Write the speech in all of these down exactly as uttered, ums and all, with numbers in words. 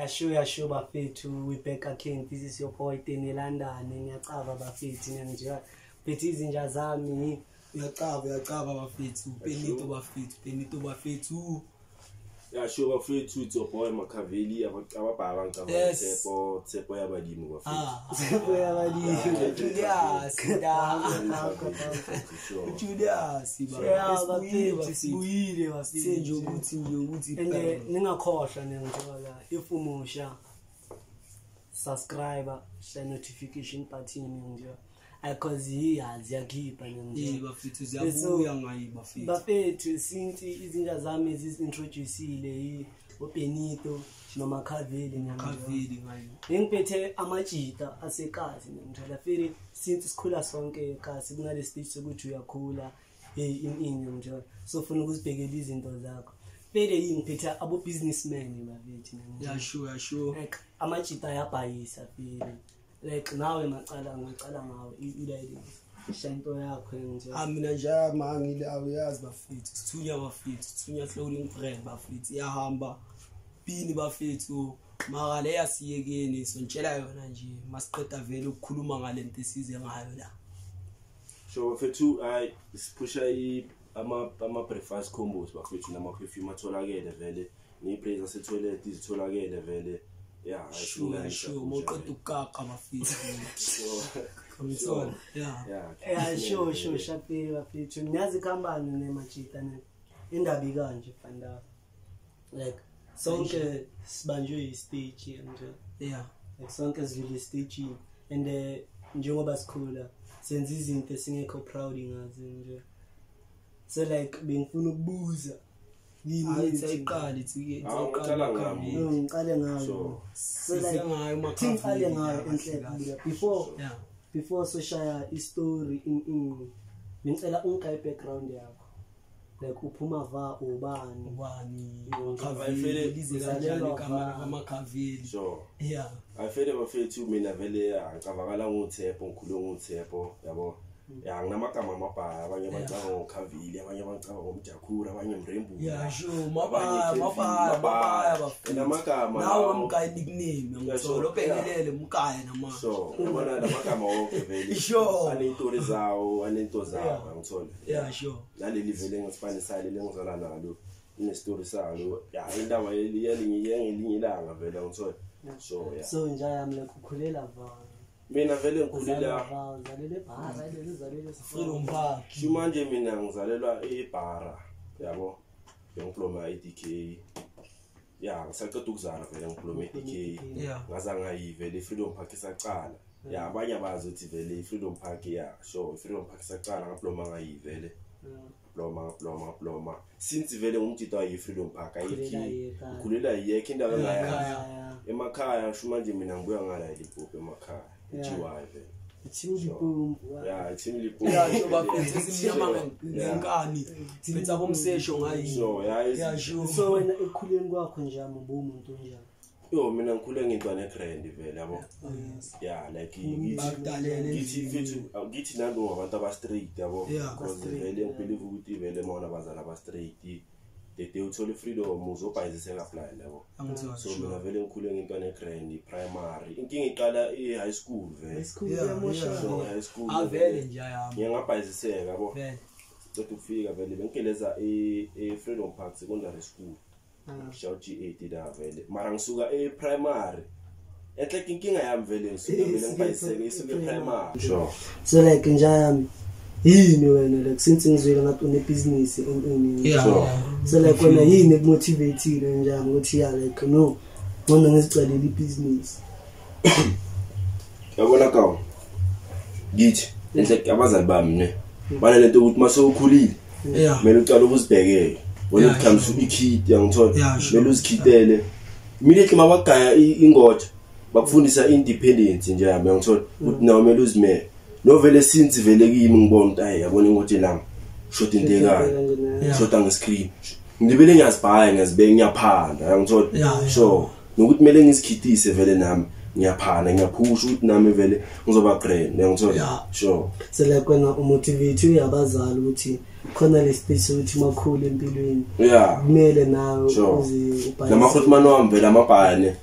Yasho yasho bafethu, we back again. This is your boy Tene London. Ngiyacaba bafethu nje. Phethi izinja zami uyacaba uyacaba bafethu. Penito bafethu, penito bafethu. Yasho bafethu it's your boy Makaveli abababa ngicaba Tsepo Tsepo yabadimi bafethu. Ah, Tsepo yabadimi. Julius, da. Julius, bafethu sibuyile bafethu. Nje ukuthi nje ukuthi ende ningakhohlwa nengithola if umusha subscriber share notification button nje because iyazi yakhipha nje bafethu ziyabuya ngayi bafethu bafethu since izinja zami ezisintroduceile uBenito noma Kaveli nyakaveli ngayi ngiphethe amajita asekazi ngithola feri since sikhula sonke kasi kunale stage sokuthi uyakhula hey inini nje so ufuna ukuzibhekela izinto zakho Pere ngiphethe abo businessmen bafethu yeah sure yeah sure like amajita yabhayisa pere like nawe macala ngicala ngawe ilele ishanto yakho nje ah mina nje mangile awuyazi bafethu sithunya bafethu sithunya clothing brand bafethu iyahamba bini bafethu mara le yasiyekeni sontshela yona nje masiqeda vele ukukhuluma ngalento esize ngayo la so bafethu ay sipusha i ama ama breakfast combos bafethu nama perfume atholakele vele ni praise setholet izitholakele vele yeah sure sure moqeda ukaka bafethu so yeah yeah sure sure shape bafethu ngiyazi company nemajita ne indaba ikanje fanda like sonke sibanjwe istage nje yeah like sonke sidlule stage and njengoba sikhula senza izinto esingekho proud ngazo nje so like bengifuna ukubuza yini ayiqala ithi iqala ngami ngiqale ngayo so like ngayo makhale ngayo enhle before before so shaya istory in in ngicela ungikayi background yakho like uphuma va ubani ubani Kaveli lizezalelo kama kama Kaveli so yeah afele bafethu mina vele angikavakala ngoThepo ngikhulu ngoThepo yabo ya nginamagama amabhaya abanye bacaba ngoKaveli abanye bacaba ngomjakhura abanye mrembu yeah sure mabhaya mabhaya mabhaya bafethu namagama nawo umkayi nickname ngithola obhekelele umkayi nama so ubona namagama wonke vele sure anentori zawo anento zawo ngithola yeah sure naleli vele ngisifanisale lengizala nalo ine story salo ya indaba yelinye yengelinye ilanga vele ngithola so yeah so nje yami lekukhulela va mina vele ngikhulela zalele bhara lelizalele freedom park manje mina ngizalelwa eBhara yabo ngidiploma e D K ya ngisaqeda ukuzala vele ngidiploma e D K ngaza ngayivele freedom park isaqala ya abanye abazi ukuthi vele freedom park ya so freedom park isaqala ngidiploma ngayivele diploma diploma diploma since vele ngumjita yi freedom park ayikhi ngikhulela yekho indawo ngaya emakhaya sho manje mina ngibuya ngala iLimpopo emakhaya ejiwayo vele Chimlipumbu yeah chimlipumbu yeah so bafethu simnyama ngenkani sibetha bomsesho ngayi so yeah yeah sure so wena ekhuleni kwakho nje ambu umuntu njani yo mina ngikhule ngintwana egrand vele yabo yeah like ngithi ngithi ngithi nando abantu aba straight yabo because vele ngibelieve ukuthi vele mona bazala aba straight de uthola freedom uzobhayizisela plan yabo so mina vele ngikhule ngintwana egrand primary inkinga iqala e high school vele school yamosha so high school avele nje yami ngiyangabhayiziseka yabo vele kodwa ukufika vele bengikeleza e Freedom Park secondary school shout G eight da vele mara ngisuka e primary ehle inkinga yami vele ngisuka vele ngibhayiseke isuke primary sure so like nje yami yini wena like since ngizwela ngathi une business onini so like wena yini ekumotivateile njani ukuthi ya like no ngona ngizicela i business yabona kawo ngithi enhle abazali bami ne bana lento ukuthi mase ukhulile mina uqala ukuzibhekela when it comes to ikid yangithola mele uzikhitele immediately mabagaya ingoda bakufundisa independence nje yami ngithola ukuthi nawe mele uzimele no vele since vele kimi ngibona ukuthi ay yabona ukuthi lami shot intekani shot angescreen ngibele ngiyazibhaya ngiyazibeka ngiyaphanda ngithola so nokuthi mele ngizikhitise vele nami ngiyaphana ngiyaphusha ukuthi nami vele ngizoba grand ngithola sure so like wena umotivate uyabazali ukuthi khona lespace ukuthi makhulu empilweni yeah kumele nawe uzi ubhayise namakhotmano wami vele amabhane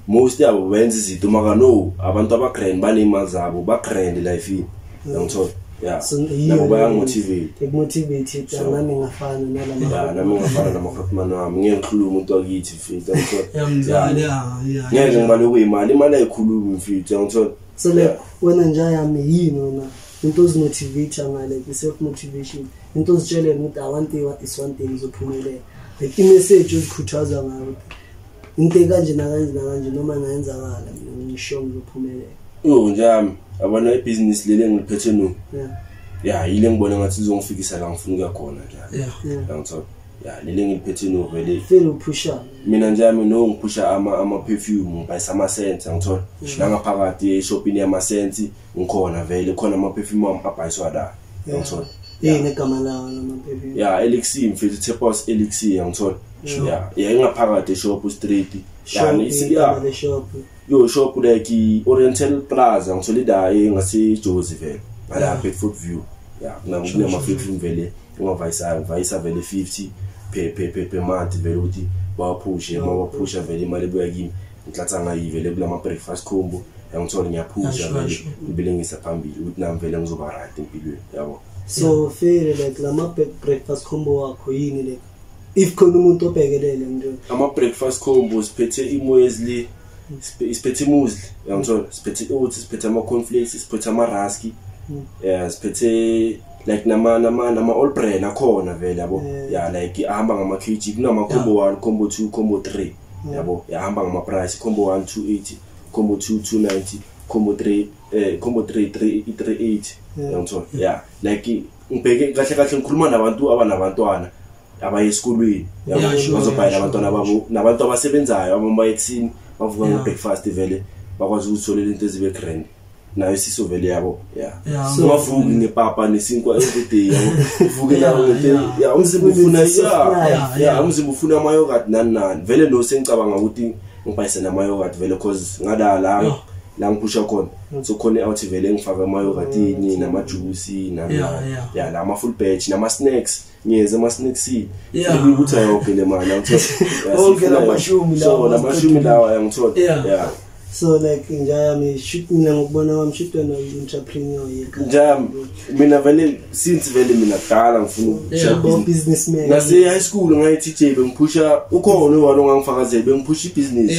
most yabo benza izinto maka no abantu abagrand banemali zabo bagrand life ngithola yeah nabo bayangotivate ekumotivate nami ngafana nalama yeah nami ngafana namakhathmana wami ngiyakhuluma umuntu wakithi mfethu ngithola yeah yeah ngeke ngibaloku imali imali ayikhulumi mfethu ngithola so like wena nje yami yini wona into zimotivate ngale self motivation into zitshele ukuthi I want to is one thing uzophumelela like i-message uzikhuthaza ngayo into kanje nakanje nakanje noma ngayenzakala mina ngisho ngizophumelela yo njami abana ibusiness lele ngiliphethe no yeah yeah yile ngibona ngathi izongifikisa la ngifuna ukuya khona njalo yeah ngithola yeah lele ngiliphethe no vele feel upusha mina njami no ngiphusha ama ama perfume ngibhayisa ama scents ngithola la ngaphakathi e-shopini yama scents ngikhona vele khona ama perfume wami abhayiswa la ngithola yini igama lawo ama perfume yeah elixir mfethu Tepos elixir ngithola yeah yeah ingaphakathi e-shop street yani isi yeah the shop yo shop like Oriental Plaza ngithola ida engase Jozi vele ala Bedford View yeah kuna ama perfume vele ngavayisa vayisa vele fifty pe pe pe pe month vele uthi baphushe mabaphusha vele imali ebuya kimi ngitlatha ngayivele kulama breakfast combo ngithola ngiyaphusha vele ngibelengisa phambili ukuthi nami vele ngizoba right empilweni yabo so feel like lama breakfast combo wakho yini like if khona umuntu obhekelele nje ama breakfast combo siphethe imwezli siphethe muesli ngithola siphethe oats siphethe ama cornflakes siphethe ama rusk yeah siphethe like nama nama nama all brand akhona vele yabo yeah like ahamba ngama kg kunama combo one combo two combo three yabo yahamba ngama price combo one two eighty combo two two ninety combo three eh combo three three eighty ngithola yeah like ngibheke kahle kahle ngikhuluma nabantu abanabantwana abaye esikolweni yabo bazobhayela abantwana babo nabantu abasebenzayo abamba eksini bavuka ngebreakfast vele bakwazi ukutholela into ezibe grand nayo siso vele yabo yeah so bavuka ngepapa nesinkwa every day yabo uvuke nawo ngempela yeah umzimba ufuna yeah yeah umzimba ufuna ama yogurt nani nani vele no sengicabanga ukuthi ngibhayise nama yogurt vele cause ngadala la ngiphusha khona so khona out vele ngifaka ama yogurt ini nama juice nani yeah nama full batch nama snacks nyeze ama snacks yeah ukuthi ayonke le mali ngithola onke la mashumi lawo so la mashumi lawa ngithola yeah so like njami shoot mina ngokubona wami shoot wena entrepreneur yeka njami mina vele since vele mina dala ngifuna ukuba businessman ngase high school ngayi T J bengiphusha ukhona walo ngangifakazela bengiphusha business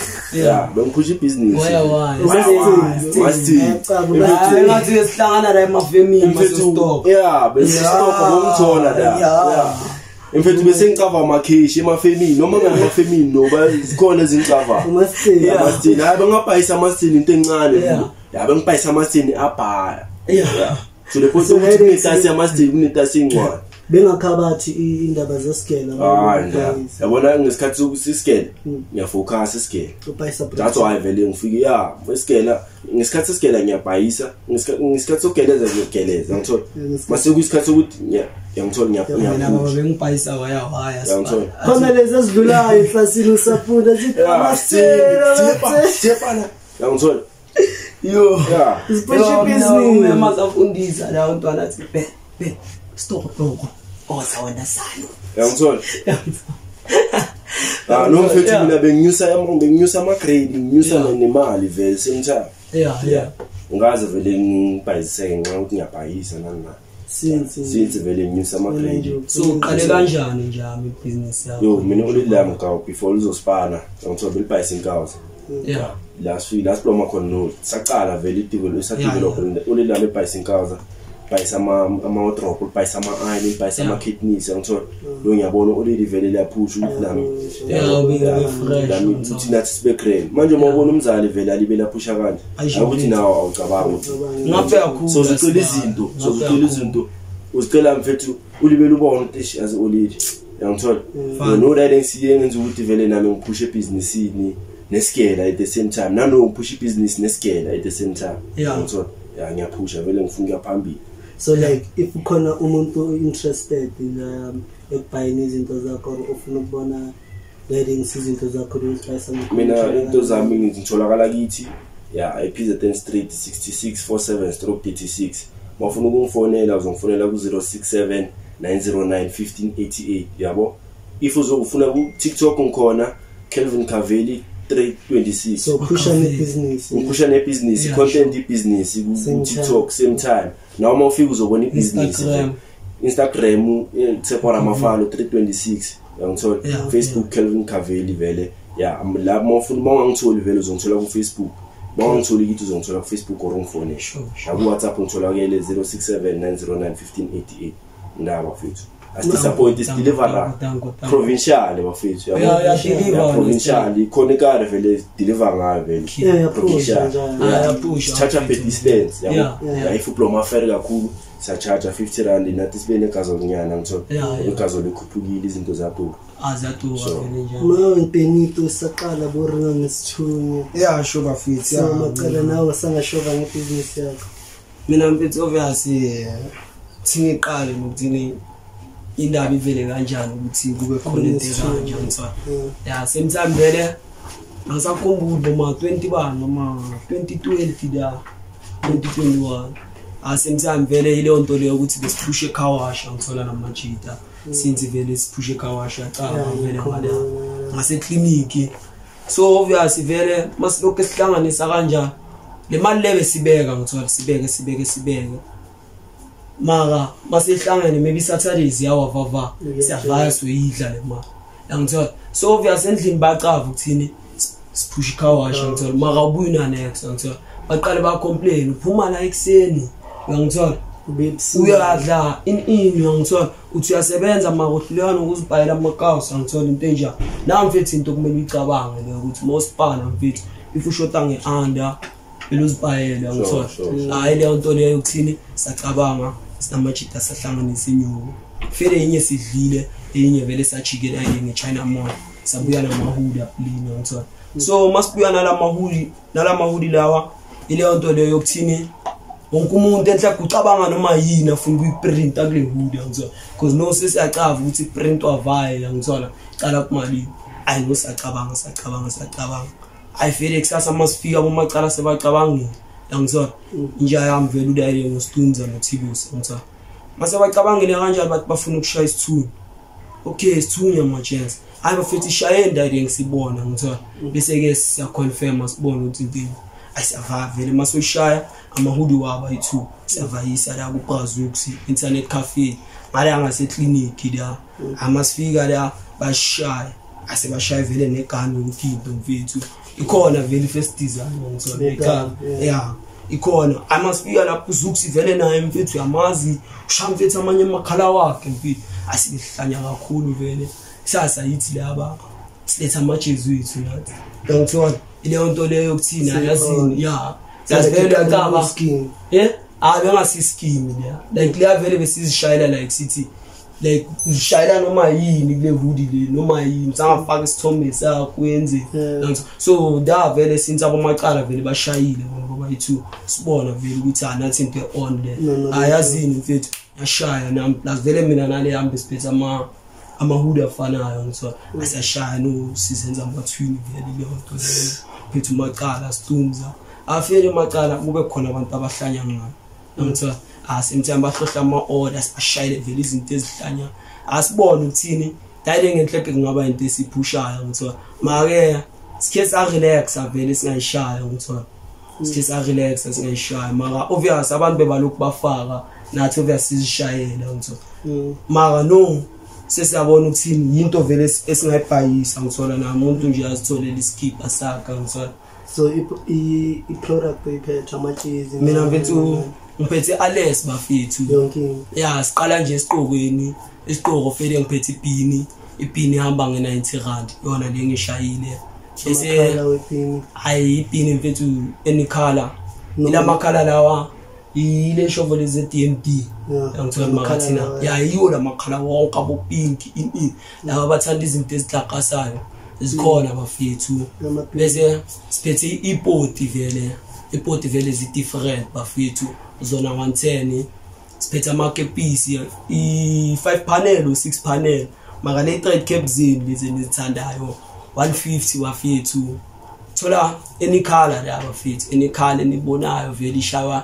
yeah bengiphusha business waya waya masti ngathi esihlangana la emafemini masostop yeah besistop ngomthola la yeah mfethu bese ngicava amakheshi emafemini noma ngamafemini no bazikhona ezingicava umasini amasini hayi bangabhayisa amasini into encane ya bangibhayisa amasini abhaya yeah so le photo ukuthi amasini kunetasi encane bengakhabathi indaba zesikela ah yabona ngesikhathi sokusisikela ngiyafocus isikela ubhayisa that's why vele ngifike yeah isikela ngesikhathi sesikela ngiyabhayisa ngesikhathi sokugeleza ngiyogeleza ngithola mase kuyisikhathi sokuthi ngiyangithola ngiyaphunya nabo bengibhayisa waya waya khona lezi ezidlulayo ehlasini usaphuda zithi amasela thepana ngithola yo yeah isipeshe business mazafundisa la ntwana athi be be stop bro oza wena salo ngithola ah no mfethu mina benginyusa yami benginyusa ama grade nginyusa nemali vele sentha yeah yeah ngaze vele ngibhayiseke nxa ukuthi ngiyabhayisa nani na since since vele nginyusa ama grade so uqale kanjani njami ibusiness yakho yo mina ulilami ka before uzospana ngithola belibhayisa inkazi yeah last week last ploma khona no saqala vele itiko lesadevelop ulilami ebhayisa inkazi bhayisa ama ama drop bhayisa ama iron bhayisa ama kidneys ngithola lo ngiyabona already vele liyaphusha ukuthi nami yeah fresh nami uthi nathi sibe green manje mawubona umzali vele alibela phusha kanje ukuthi nawo awucabanga ukuthi ngabe yakhulu so zicela izinto so zicela izinto uzicela mfethu ulibela ubona ukuthi as already ngithola no that ngisiye ngenza ukuthi vele nami ngiphushe ebusinessini nesikela at the same time nano ngiphushe business nesikela at the same time ngithola yeah ngiyaphusha vele ngifuna ukuyaphambili. So like if ukhona umuntu interested in um ekubuying izinto zakho ofuna ukubona leading izinto zakho uzibuyisa mina into zami ngitholakala kithi yeah I P Z N Street sixty-six forty-seven stroke thirty-six mafuna ukungifonela uzongifonela ku zero six seven nine zero nine one five eight eight yabo if uzofuna ku TikTok ngikhona Kelvin Kaveli three twenty-six. So push on the business. Push on the business, yeah, content sure. business, same TikTok, same time. Now more figures of one business. Instagram, Instagram, Tsepora Mafalo three twenty-six. Yeah, Facebook Kelvin Kaveli vele. Yeah, I'm lab more for more on to the on to Facebook. More on to the to on to Facebook or on phone. Sure. WhatsApp on to zero six seven nine zero nine fifteen eighty eight. Now fit. As disappoint is deliver provincial bafethu yeah yeah provincial ikhoneka vele deliver ngayo vele provincial yeah push charge up distance yabo yeah if uploma fair kakhulu sa charge fifty rand nathi sibene gazo nyana ngitho igazo likhuphukile izinto zakho azatuka vele njalo ma ngenito saqala boringa ngesithunya yeah sure bafethu yeah macala nawe sangashoba ngebusiness yakho mina mfethu obviously thingiqale nokuthini indaba ivele kanjani ukuthi kube khona into kanjani so yeah same time vele ngisakhumbula noma twenty bani noma twenty twelve da twenty twenty-one ah same time vele ile nto leyo ukuthi besiphushe ekhawasha ngithola namajita since vele siphushe ekhawasha cha vele ngale ngase clinic so obviously vele masilokho esihlanganisa kanjani le mali lebe sibeka ngithola sibeke sibeke sibeke mara masihlangene maybe Saturdays yawavava siyavaya soyidla le mali yangithola so obviously endlini baqava ukuthini siphusha ikhawasha ngithola mara ubuyina next ngithola baqale ba complain uphuma la ekseni yangithola uyadla in in yangithola uthi uyasebenza mara uhlulekana ukuzibhayela amakhouse ngithola into enja na mfethu into kumele uyicabange le ukuthi mosipana mfethu if ushota ngeanda beluzibhayela ngithola hayi le nto leyo ukuthini sacabanga sinamajita sahlanganisa inyuko fere inye sidlile inye vele sachikela inye China mall sabuya namahuda lini ngithola so masibuya nala mahudi nala mahudi lawa ile nto leyo yokuthini wonke umuntu enhla kucabanga noma yini afuna ukuyiprint akule hood ngithola because no sesiyacava ukuthi print wavaya ngithola cala kumali ayi ngosacabanga sacabanga sacabanga I feel eksasa masifika bomacala sebacabangile yangizona inja yami vele udayile ngostunza noThibuse ngithola mase bacabangile kanjani bathi bafuna ukushaya isithunzi okay isithunya ma chance hayi bafethi ishaye ndayile ngisibona ngithola bese ke siya confirm asibona ukuthi intini ayisava vele masoshaya amahudi waba ayi-two siyavayisa la kuBrazuxi internet cafe ngale angase clinic la amasifika la bashaya asebashaya vele negani ukipho mfethu ikhona vele first design ngithola ekhaya yeah ikhona amasifika lapho uZuxi vele naye mfethu yamazi ushamfethu amanye amakhala wakhe mfethu asihlanya kakhulu vele sasa yithi laba siletha amajezu ethu nathi ngithola ile nto leyo yokuthina yazini yeah yazivele akaba scheme eh abe ngasi scheme la like le vele besizishayela like sithi like ushayela noma yini kule hoodie le noma yini sangafaka isithombe sakho yenze so da vele since abomacala vele bashayile ngoba bayi-two sibona vele ukuthi anathi into on le ayazini mfethu yashaya nami plus vele mina nale yami siphethe ama amahoodie afanayo ngithola asashaya no sizenza amathwini vele le nto le phethe macala stumza afere macala kube khona abantu abahlanya ngayo ngithola asemthamba bahlohla ama orders bashayile vele izinto ezihlanya asibone ukuthini dayile ngenhleke kungaba into esiphushayo ngithola make sikhe sa relax avele singayishaya ngithola sikhe sa relax singayishaya mara obvious abantu bebalokhu bafaka nathi obvious sizishayela ngithola mara no sesiyabona ukuthini into vele esingayibhayisa ngithola namuntu nje azitholela iskipper sakhe ngithola so i product iphethe amajezi mina mfethu ngiphethe ales bafethu yonke yeah siqala nje esiqokweni isiqoko fele ngiphethe ipini ipini ihamba nge-ninety rand yona le ngishayile bese hayi ipini mfethu enikhala ila makhala lawa ile shovo leze D M D ngithola makathina yeah yiyo la makhala wonke abo pink in laba bathanda izinto ezihlakasayo zikhona bafethu bese siphethe ipoti vele ipoti vele zi different bafethu zona one ten siphethe amakepisi i five panel or six panel maka le thread cap zini lezi nizithandayo one fifty bafethu thola any color la bafethu any color nibonayo vele ishawa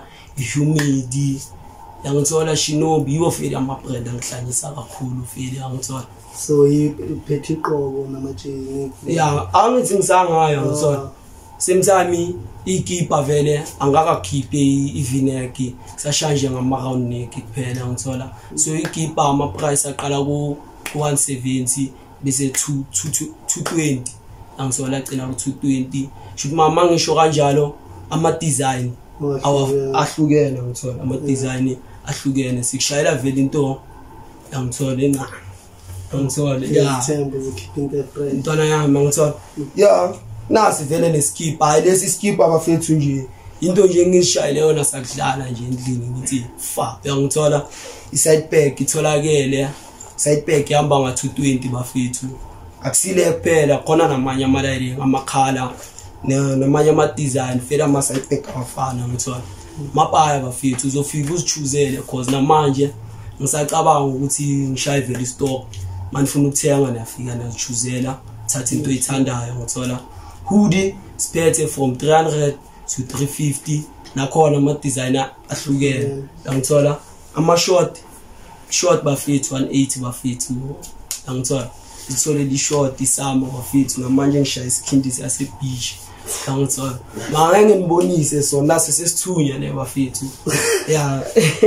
ihumidi yangithola shinobi yiwo vele ama brand angihlanyisa kakhulu vele yangithola so iphethe iqobo namajini yeah angithi ngisangayo ngizona same time ikipa vele angakakhiphe ivineki sashanje ngama round neck kuphela ngithola so ikipa ama price aqala ku one seventy bese two twenty angizona gcina ku two twenty should mama ngisho kanjalo ama design ahlukene ngithola ama design ahlukene sikushayela vele into angithola enqa angithola yeah themba keeping the friend intwana yami ngithola yeah nasi vele neskip hayi lesi skip abafethu nje into nje ngishayile yona sakudlala nje endlini ngithi fa uyangithola iside pack itholakele side pack ihamba nga two twenty bafethu akusile kuphela khona namanye amalali ngamakhala namanye ama design fela ama side pack afana ngithola mapaya bafethu uzofika uzichoosele cause namanje ngisacabanga ukuthi ngishaye vele stock manifuna ukuthenga niyafika niyazichoosela thatha into oyithandayo ngithola hoodie spare from three hundred to three fifty nakhona ama designer ahlukene ngithola ama short short bafethu one eighty bafethu ngithola ithole li short isama bafethu namanje ngishaya isikhindi sase beach ngithola manje ngibonise sona la sesithunya ne bafethu yeah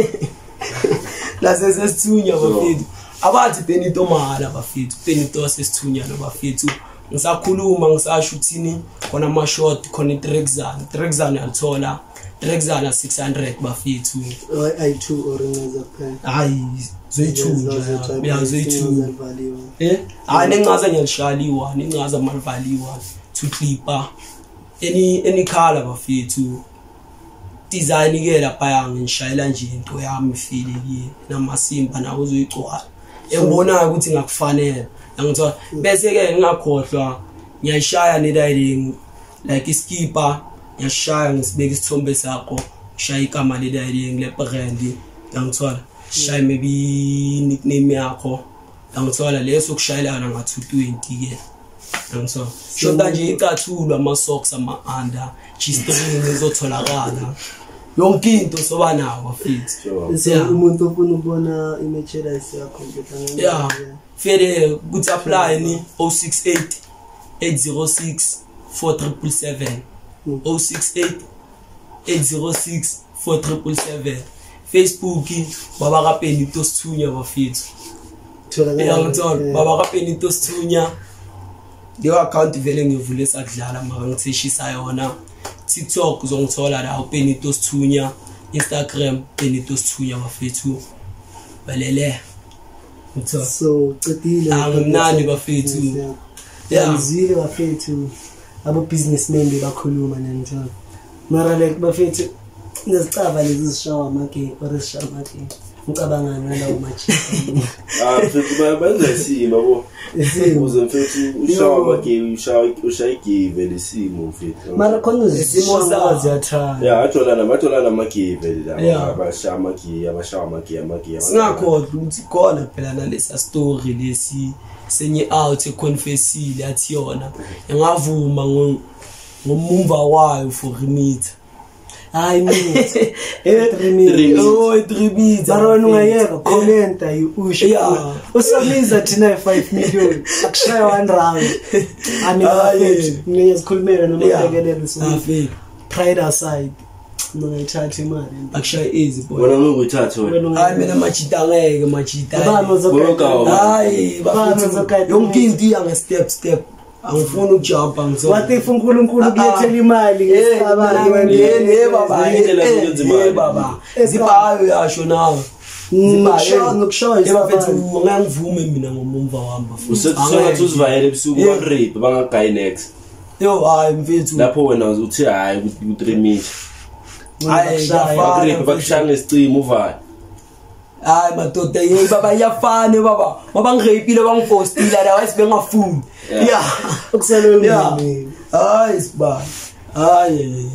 la sesithunya bafethu abathi benito mahala bafethu benito sesithunya no bafethu ngisakhuluma ngisasho uthini khona ama short khona itrexan trexan yathola trexan six hundred bafethu I two or ngaza plan hayi zoyi-two yeah zoyi-two eh hayi nengaza ngiyalishaliwa nengaza malivaliwa to clipper any any color bafethu design ke lapha yangi ngishayela nje into yami ifile ke namasimba nawo uzoyicwala engibona ukuthi ngakufanele ngithola bese ke ngingakhohlwa ngiyashaya ne-dialing like iskipa ngiyashaya ngisibeka isithombe sakho ngishaya igama le-dialing le-brand ngithola shaya maybe nickname yakho ngithola leso kushayelana nga two twenty ke ngithola shoda nje icathulo ama socks ama under g-string ezotholakala yonke into soba nawo bafethu so umuntu ofuna ukubona i-merchandise yakho ngitanga yeah fere kuthi apply ni oh six eight eight zero six four seven seven oh six eight eight zero six four seven seven Facebook baba ka Penito Sithunya bafethu thola ngithola baba ka Penito Sithunya leyo account vele ngivule sakudlala maka ngitheshisa yona TikTok uzongithola la Penito Sithunya Instagram Penito Sithunya bafethu balele ngithola so qedile angimnandi bafethu yeah ngizile bafethu abo businessmen bebakhuluma nangithola mara like bafethu ngizicaba lezi zishawa amake or zishawa amake ngicabanga ngalawo machi ah mfethu bayazisima bo uze mfethu ushawa amake ushawa ushayike lesimo mfethu mara khona izimo zazi yatha yeah atholana batholana amake vele la abashawa amake abashawa amake amake singakho ukuthi khona phela nalesa story lesi senye out econfessile athi yona engavuma ngomumva wayo for remit hayi mina three minutes oh three minutes barona ungayeka commenta usho usomiza thina five million akushaya one round ami bafethu ngiyasikhulumela noma ngekelelo so pride aside ngiyithatha imali akushaya easy boy wena ngokuthatha wena hayi mina machita ngeke machita baba zoka hayi bafethu yonke into iya step step angifuni ukujumpa ngizona wathi uNkulunkulu kuyethela imali ngesabani yene baba indlela baba zibayo yasho nawe zibayo nokushoya ebafethu ngangivume mina ngomumva wami bafethu usethu uzivayele ebusuku ba rape bangagayi next yo hayi mfethu lapho wena uthi hayi ku three minutes hayi rape bakushanga isicimo uvale hayi madoda yey baba iyafana baba baba ngirepile bangipostila la wase bengafuni yeah ukuselela hayi siba hayi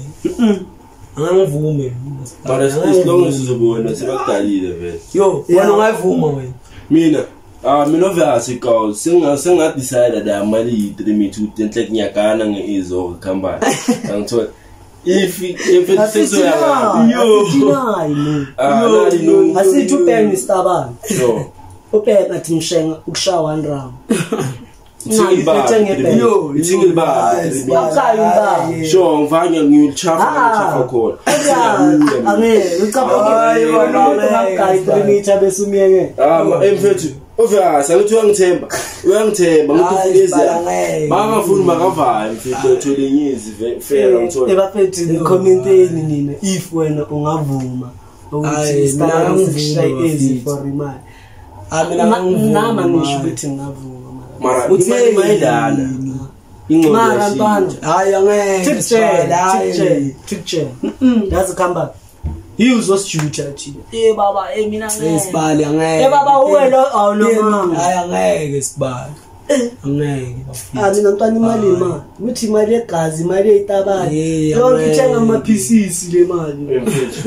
angivume but as long as uzobona sebakudalile vele yo wena ungayivuma wena mina ah mina ovasi call singa singa decide that amali three minutes utenhle kunyakana ngeizo company ngithola if if it's so yo yo ah no asithi ubheng istabani no Uphepha thi mshenga ukushaya one round. Single bar. Single bar. Sure, ngivanya ngiyuchafa ngichafa khona. Ane, ucabanga ngaqala imithi besumiyeke. Ah, emfethu. Obvious, angithi uyangithemba. Uyangithemba ngikufuneza. Bangafuni makavaya mfethu ethola inyizi fair ngithola. Ebafethu commenteni nina if wena ungavuma ukuthi start ngishaya easy for imali. Amina nama ngisho ukuthi ngavuma. Mara uthi mayidala. Mara ntanje. Hayi angeke hayi picture. That's a comeback. He was just shooter thina. Eh baba eh mina ngeke. Sibali angeke. Eh baba uwena awunoma. Hayi angeke sibali. Angeke bafika. Ah mina ntwana imali imali. Uthi imali egazi, imali eyitabani. Yonke ithenga ama pieces le mali.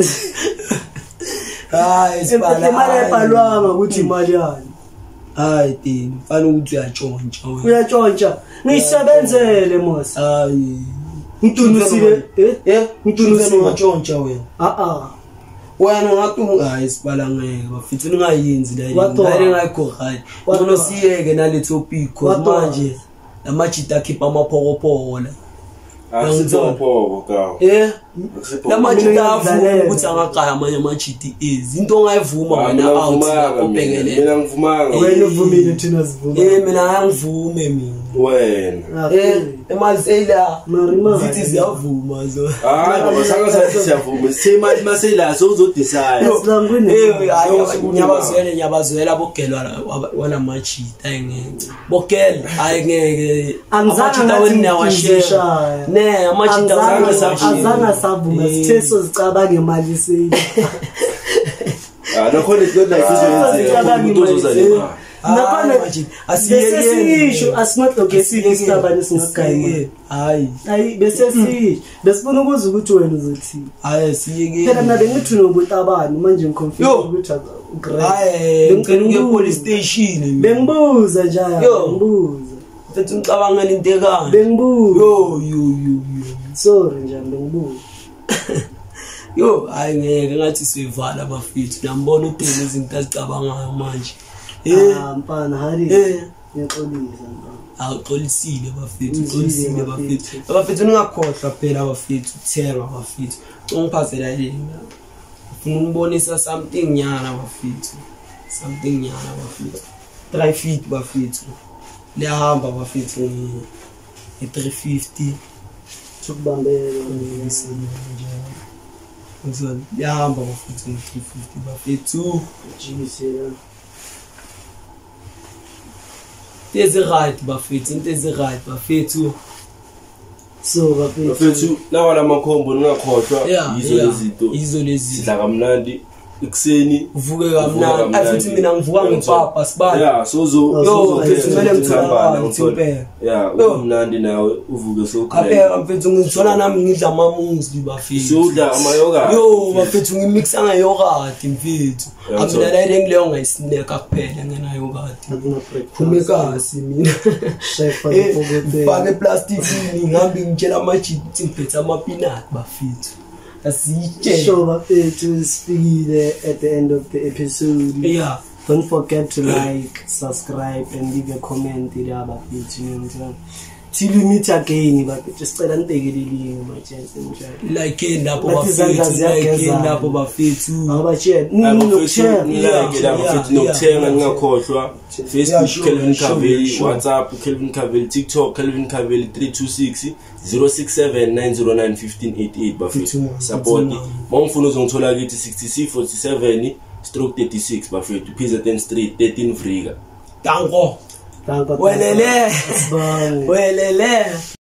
Hayi sibali. Imali ebhalwanga ukuthi imali yani. Hayi thina mfana ukuthi uyatshontsha wena. Uyatshontsha. Ngisebenzele mos. Hayi. Ngitunisile eh eh ngitunisile uyatshontsha wena. Ah ah. Wena ngathi hayi sibala ngeke bafithu ningayenzi la ngale ngayikho hayi. Ngono siyeke nale topic cause manje lamajita akhipha amaphokopho la. Asipho ka. Eh. Lamajita avuma ukuthi angaqaya amanye amajita is into ongayivuma wena out ubhekele. Mina ngivumanga. Wena uvumile thina sivuma. Eh mina angivume mina. Wena. Eh imali seyila zithi ziyavuma zo. Ah baba sanga sathi siyavuma. Sithemali masela so uzodecide. Eh hayi nyabazwele nyabazwela bogelwa wala machita engeke. Bogel hayi ngeke. Angizange wena washaya. Ne amachita azana savuma sithetho zicabanga imali seyila. Ah nakhona isidla izoyenza umuntu ozozalema. Nakhona asiyesisho asinotloke sistabani singakayike. Hayi hayi bese si besifuna ukuza ukuthi wena uzothi hayi siyeke phela mina bengithi nobutabani manje ngiconfuse ukuthi hayi ngicela police station bengibuza njalo bengibuza mfethu ngicabanga into ekanje bengibuza yo yo yo sorry njalo bengibuza yo hayi ngeke ngathi siyivala abafithu nambona uthini izinto azicabangayo manje eh mpana hari eh ngiyaxolisa mpana awuxolisile bafethu uxolisile bafethu abafethu ningakhohlwa phela bafethu uthenga bafethu ungiphazela yini ufuna ukubonisa something nyana bafethu something nyana bafethu three feet bafethu liyahamba bafethu e three fifty tukubambela ngisini nje liyahamba bafethu three fifty bafethu jikisela Tezi right bafethu into ezi right bafethu so bafethu bafethu lawa lamakhombo ningakhohlwa yizo lezinto yizo lezi sidla kamnandi ikuseni uvuke kamnandi afuthi mina ngivuka ngepapa sibali yeah sozo yo kumele ngithanda ngithiphe yeah umnandi nawe uvuke so khaphe bafethu ngithola nami ngidla amamuzi bafethu sodla amayoga yo bafethu ngimixa ngayoghurt mfethu amina la ile ngileyo ngayisneka kuphela ngena yoghurt khumekasi mina chef apogote fake plastic ngihambi ngitshela amajiti ngiphethe amapinat bafethu asiyitshela so bafethu sifikile at the end of the episode. Yeah, don't forget to like, subscribe and leave a comment there bafethu. Till we meet again bafethu sicela nitekelelini my chance njalo like lapho bafethu like lapho bafethu abatshe ninokushare like lapho bafethu nokuthenga ngingakhohlwa Facebook Kelvin Kaveli, WhatsApp Kelvin Kaveli, TikTok Kelvin Kaveli three two six zero six seven nine zero nine one five eight eight bafethu support mawufuna uzongithola kithi sixty-six forty-seven stroke thirty-six bafethu P Z N Street thirteen Vriga. Danko danko welele welele